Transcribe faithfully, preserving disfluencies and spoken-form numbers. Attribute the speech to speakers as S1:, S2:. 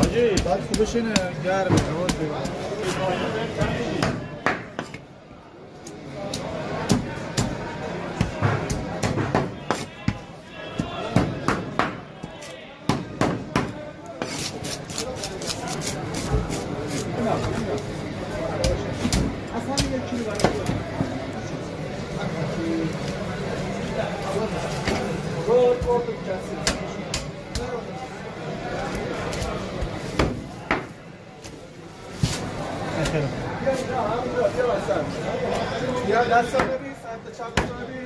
S1: حاجی بعد خوبش اینه گرمه روز یا دست رو ببین، سمت چپ رو ببین